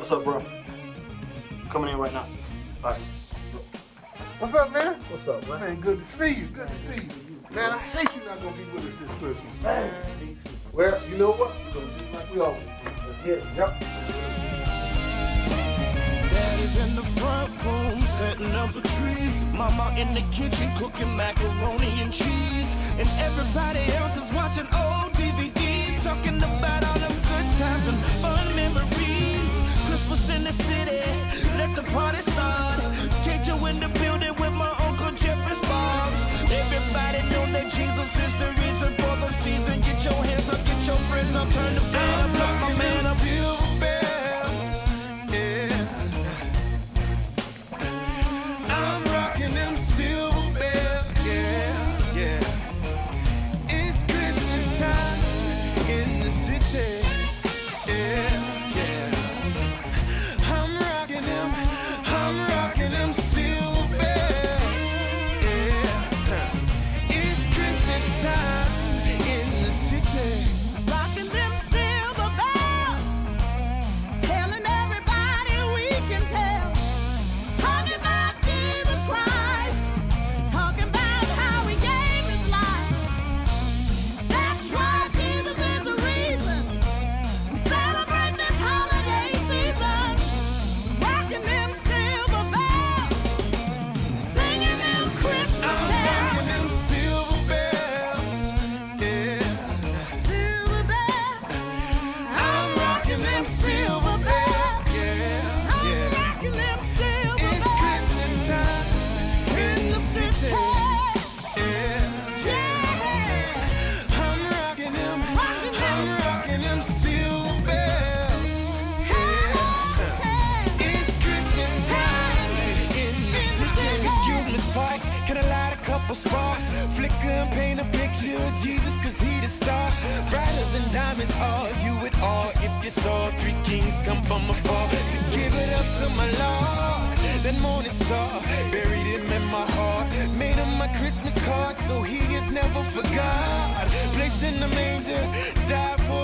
What's up, bro? Coming in right now. All right. What's up, man? What's up, man? Man, good to see you. Good to see you. Man, I hate you not gonna be with us this Christmas, man. Well, you know what? We're gonna do like we always do. Let's get it. Yep. Daddy's in the front room setting up a tree. Mama in the kitchen cooking macaroni and cheese. And everybody else is watching old DVDs, talking about all them good times and fun memories. Christmas in the city, let the party start. Teacher in the building with my Uncle Jeffrey Sparks. Everybody know that Jesus is the reason for the season. Get your hands up, get your friends up, turn the band up, lock my man up. Silver bells, yeah. I'm rocking them silver bells, yeah, yeah. It's Christmas time in the city, yeah, yeah. I'm rocking them silver bells, yeah. It's Christmas time in the city. Rocking them silver bells, telling everybody we can tell. Talking about Jesus Christ, talking about how he gave his life. That's why Jesus is the reason we celebrate this holiday season. Rocking them silver bells, singing them Christmas I'm carols. rocking them silver bells, yeah. Silver bells, I'm rocking them silver bells, yeah, I'm yeah. rocking them silver It's bells. Christmas time in the city, yeah, Yeah. I'm rocking them silver bells, yeah. It's Christmas time in the city. Excuse me, Sparks, can I light a couple sparks? Flicker and paint a picture of Jesus, cause he the star. Brighter than diamonds, all you would all if you saw three kings come from afar to give it up to my Lord. That morning star, buried him in my heart, made him my Christmas card so he is never forgot. Placed in the manger, died for